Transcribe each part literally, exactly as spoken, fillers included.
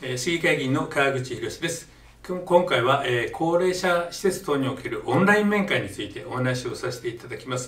市議会議員の川口博です。今回は高齢者施設等におけるオンライン面会についてお話をさせていただきます。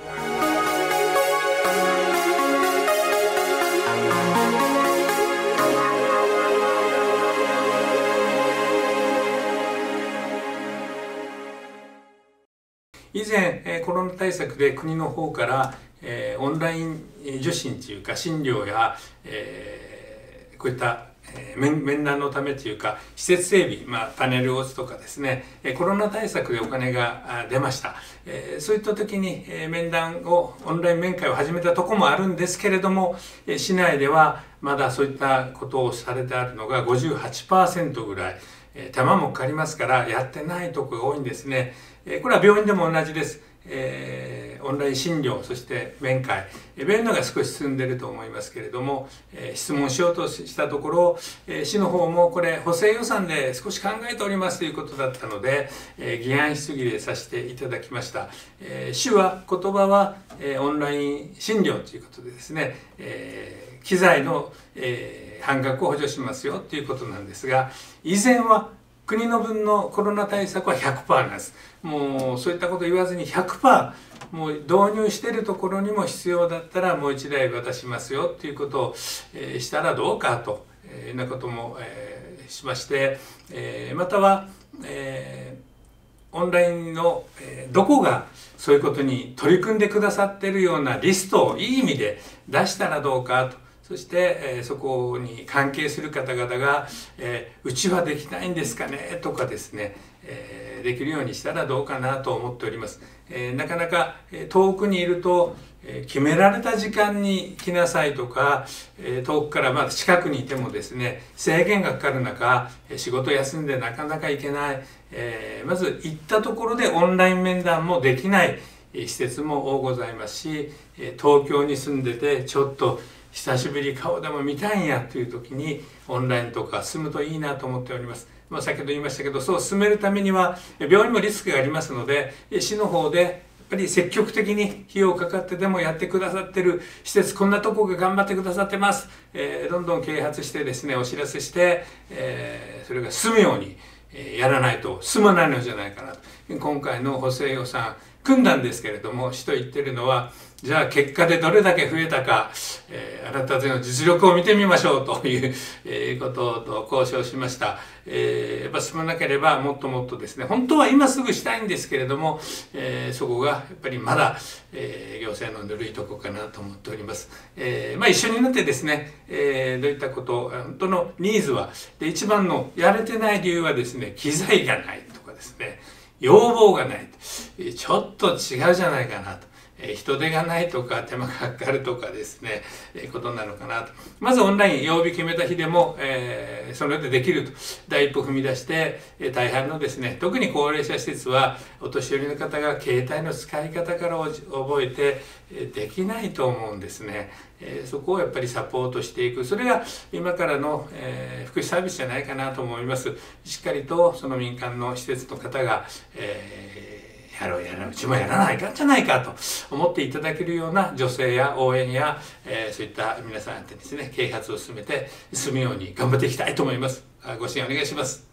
以前コロナ対策で国の方からオンライン受診というか診療やこういった面, 面談のためというか施設整備、まあ、パネルを打つとかですね、コロナ対策でお金が出ました。そういった時に面談をオンライン面会を始めたところもあるんですけれども、市内ではまだそういったことをされてあるのが ごじゅうはちパーセント ぐらい、手間もかかりますからやってないところが多いんですね。これは病院でも同じです。えー、オンライン診療、そして面会、病院のが少し進んでいると思いますけれども、えー、質問しようとしたところ、えー、市の方もこれ補正予算で少し考えておりますということだったので、えー、議案質疑でさせていただきました。えー、市は言葉は、えー、オンライン診療ということでですね、えー、機材の、えー、半額を補助しますよということなんですが、以前は国の分のコロナ対策は ひゃくパーセント なんです。もうそういったことを言わずに ひゃくパーセント もう導入しているところにも必要だったらもういちだい渡しますよということを、えー、したらどうかというようなことも、えー、しまして、えー、または、えー、オンラインの、えー、どこがそういうことに取り組んでくださっているようなリストをいい意味で出したらどうかと。そして、えー、そこに関係する方々が、えー、うちはできないんですかねとかですね、えー、できるようにしたらどうかなと思っております。えー、なかなか遠くにいると、えー、決められた時間に来なさいとか、えー、遠くからまあ近くにいてもですね、制限がかかる中、仕事休んでなかなか行けない、えー、まず行ったところでオンライン面談もできない施設も多ございますし、東京に住んでてちょっと久しぶり顔でも見たいんやという時にオンラインとか進むといいなと思っております。まあ、先ほど言いましたけど、そう進めるためには病院もリスクがありますので、市の方でやっぱり積極的に費用かかってでもやってくださってる施設、こんなとこが頑張ってくださってます、えー、どんどん啓発してですねお知らせして、えー、それが進むようにやらないと進まないのじゃないかなと。今回の補正予算組んだんですけれども、市と言ってるのはじゃあ結果でどれだけ増えたか、えー、あなたたちの実力を見てみましょうという、えー、ことと交渉しました。えー、やっぱ進まなければもっともっとですね、本当は今すぐしたいんですけれども、えー、そこがやっぱりまだ、えー、行政のぬるいとこかなと思っております。えー、まあ一緒になってですね、えー、どういったこと、本当のニーズは、で一番のやれてない理由はですね、機材がないとかですね、要望がない、ちょっと違うじゃないかなと。人手がないとか手間がかかるとかですね、えことなのかなと。まずオンライン曜日決めた日でも、えー、それでできると第一歩踏み出して、えー、大半のですね、特に高齢者施設はお年寄りの方が携帯の使い方から覚えて、えー、できないと思うんですね。えー、そこをやっぱりサポートしていく、それが今からの、えー、福祉サービスじゃないかなと思います。しっかりとその民間の施設の方が、えーやろうやらうちもやらないかんじゃないかと思っていただけるような助成や応援や、えー、そういった皆さんでですね啓発を進めて進むように頑張っていきたいと思います。ご支援お願いします。